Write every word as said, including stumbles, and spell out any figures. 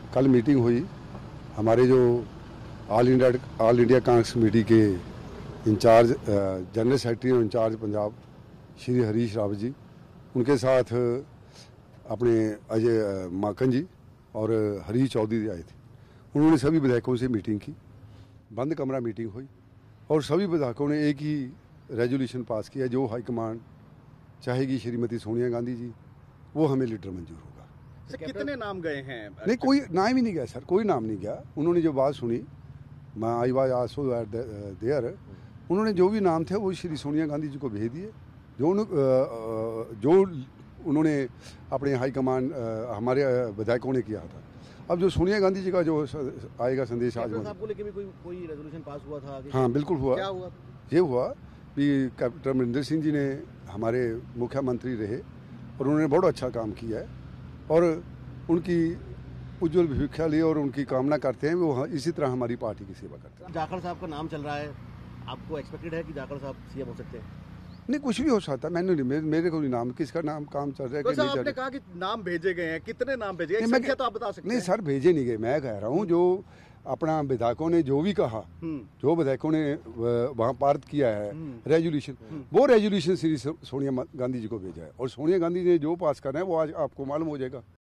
कल मीटिंग हुई हमारे जो all India all India Congress committee के इंचार्ज जनरल सेक्रेटरी और इंचार्ज पंजाब श्री हरीश रावत जी, उनके साथ अपने अजय माकन जी और हरीश चौधरी आए थे। उन्होंने सभी विधायकों से मीटिंग की, बंद कमरा मीटिंग हुई और सभी विधायकों ने एक ही रेजोल्यूशन पास किया, जो हाईकमान चाहेगी श्रीमती सोनिया गांधी जी, वो हमें लीडर मंजूर होगा। सर, कितने नाम गए हैं? नहीं, कोई नाम ही नहीं गया सर, कोई नाम नहीं गया। उन्होंने जो बात सुनी, मैं आई वाज आल्सो देयर, उन्होंने जो भी नाम थे वो श्री सोनिया गांधी जी को भेज दिए। जो जो उन्होंने अपने हाईकमान हमारे विधायकों ने किया था। अब जो सोनिया गांधी जी का जो आएगा संदेश आज आपको लेके भी कोई कोई रेजोल्यूशन पास हुआ था आगे? हाँ बिल्कुल हुआ। क्या हुआ? ये हुआ कि कैप्टन अमरिंदर सिंह जी ने हमारे मुख्यमंत्री रहे और उन्होंने बहुत अच्छा काम किया है और उनकी उज्जवल भविष्य लिए और उनकी कामना करते हैं वो इसी तरह हमारी पार्टी की सेवा करते हैं। जाखड़ साहब का नाम चल रहा है, आपको एक्सपेक्टेड है कि जाखड़ साहब सीएम हो सकते हैं? नहीं, कुछ भी हो सकता। मैंने नहीं, मेरे, मेरे को भी नाम किसका नाम काम चल रहा है कि नहीं चल आपने कहा कि नाम भेजे गए हैं, कितने नाम भेजे गए? मैं तो आप बता सकते हैं? नहीं सर, भेजे नहीं गए। मैं कह रहा हूँ जो अपना विधायकों ने जो भी कहा, जो विधायकों ने वहाँ पारित किया है रेजोल्यूशन, वो रेजोल्यूशन श्री सोनिया गांधी जी को भेजा है और सोनिया गांधी ने जो पास करना है वो आज आपको मालूम हो जाएगा।